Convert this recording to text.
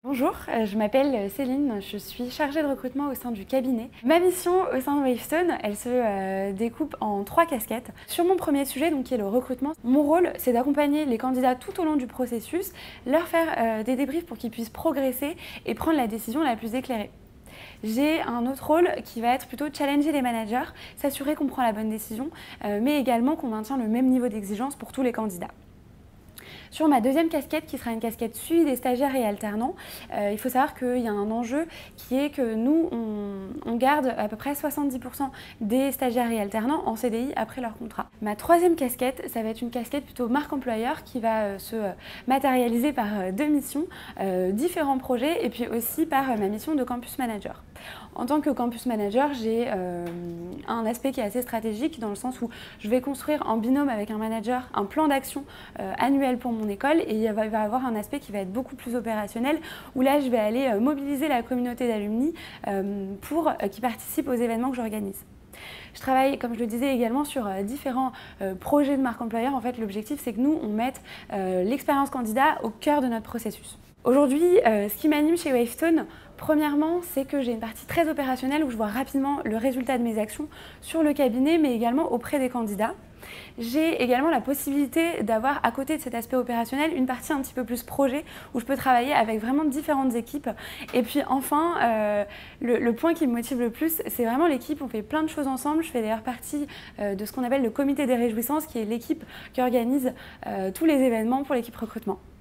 Bonjour, je m'appelle Céline, je suis chargée de recrutement au sein du cabinet. Ma mission au sein de Wavestone, elle se découpe en 3 casquettes. Sur mon premier sujet, donc, qui est le recrutement, mon rôle c'est d'accompagner les candidats tout au long du processus, leur faire des débriefs pour qu'ils puissent progresser et prendre la décision la plus éclairée. J'ai un autre rôle qui va être plutôt challenger les managers, s'assurer qu'on prend la bonne décision, mais également qu'on maintient le même niveau d'exigence pour tous les candidats. Sur ma deuxième casquette, qui sera une casquette suivi des stagiaires et alternants, il faut savoir qu'il y a un enjeu qui est que nous, on garde à peu près 70% des stagiaires et alternants en CDI après leur contrat. Ma troisième casquette, ça va être une casquette plutôt marque employeur qui va se matérialiser par 2 missions, différents projets et puis aussi par ma mission de campus manager. En tant que campus manager, j'ai un aspect qui est assez stratégique dans le sens où je vais construire en binôme avec un manager un plan d'action annuel pour mon école et il va y avoir un aspect qui va être beaucoup plus opérationnel où là je vais aller mobiliser la communauté d'alumni pour qu'ils participent aux événements que j'organise. Je travaille, comme je le disais, également sur différents projets de marque employeur. En fait, l'objectif, c'est que nous, on mette l'expérience candidat au cœur de notre processus. Aujourd'hui, ce qui m'anime chez Wavestone, premièrement, c'est que j'ai une partie très opérationnelle où je vois rapidement le résultat de mes actions sur le cabinet, mais également auprès des candidats. J'ai également la possibilité d'avoir, à côté de cet aspect opérationnel, une partie un petit peu plus projet où je peux travailler avec vraiment différentes équipes. Et puis enfin, le point qui me motive le plus, c'est vraiment l'équipe. On fait plein de choses ensemble. Je fais d'ailleurs partie de ce qu'on appelle le comité des réjouissances, qui est l'équipe qui organise tous les événements pour l'équipe recrutement.